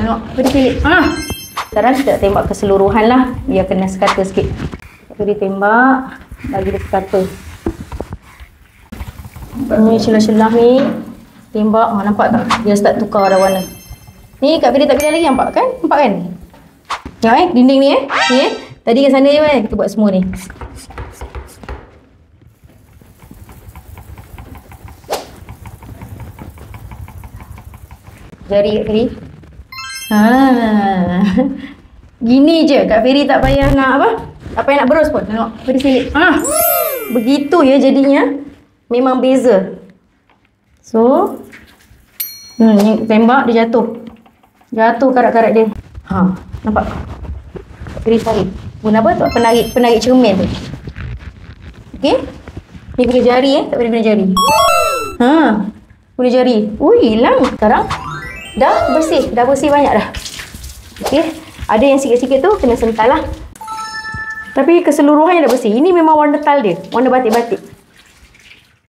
Tengok, beri pilih. Sekarang kita tembak keseluruhan lah. Biar kena sekata sikit. Beri tembak. Bagi dia sekata. Ni celah-celah ni. Tembak. Nampak tak? Dia start tukar dah warna. Ni Kak Firi tak pilih lagi, nampak kan? Nampak kan? Tengok dinding ni Ni tadi kat sana je kan? Kita buat semua ni. Jari Kak Firi. Gini je Kak Firi, tak payah nak apa? Tak payah nak berus pun. Tengok Firi silip. Begitu ya jadinya. Memang beza. So ni tembak dia jatuh. Jatuh karat-karat dia. Nampak? Firi tarik. Guna apa tu? Penarik cermin tu. Okey? Ni guna jari tak boleh guna jari. Guna jari. Hilang. Sekarang dah bersih banyak dah. Okey? Ada yang sikit-sikit tu kena sental lah. Tapi keseluruhannya dah bersih. Ini memang warna tile dia. Warna batik-batik.